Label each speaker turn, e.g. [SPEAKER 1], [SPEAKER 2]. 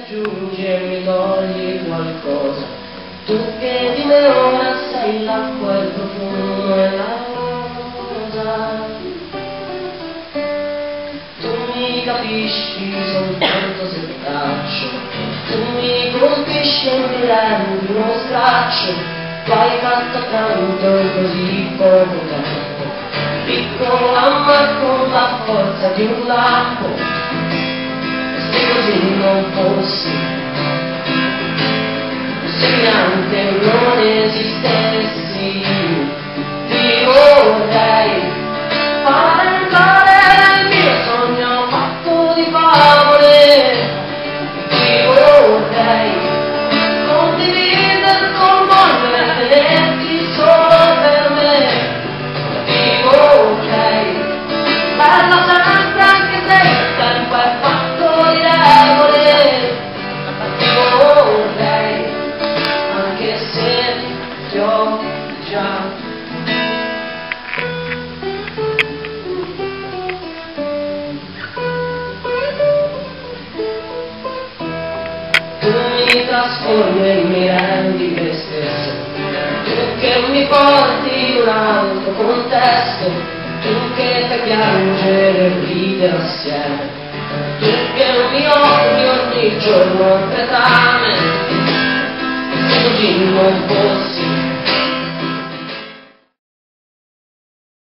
[SPEAKER 1] aggiungi e mi togli qualcosa. Tu che di me ora sei l'acqua, il profumo e la rosa. Tu mi capisci soltanto se taccio, tu mi colpisci e mi rendi uno straccio. Tu hai fatto tanto in così poco tempo, piccola ma con la forza di un lampo. Se così non fossi, se neanche non esistessi, ti vorrei fare entrare nel mio sogno fatto di favole. Ti vorrei condividere con me, tenerti solo per me. Ti vorrei bella sempre anche se il tempo è fatto di regole. Ti vorrei anche se ti ho già. Tu mi trasformi e mi rendi te stesso, tu che mi porti in un altro contesto, tu che fai piangere e ridere assieme, tu che mi offri ogni giorno un petame. Se così non fossi,